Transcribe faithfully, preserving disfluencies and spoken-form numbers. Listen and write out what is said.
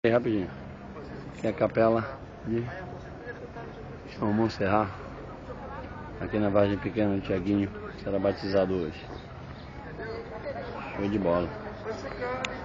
Aí, rapidinho. Aqui é a capela de São Monserrat, aqui na Vargem Pequena do Tiaguinho, será batizado hoje. Show de bola.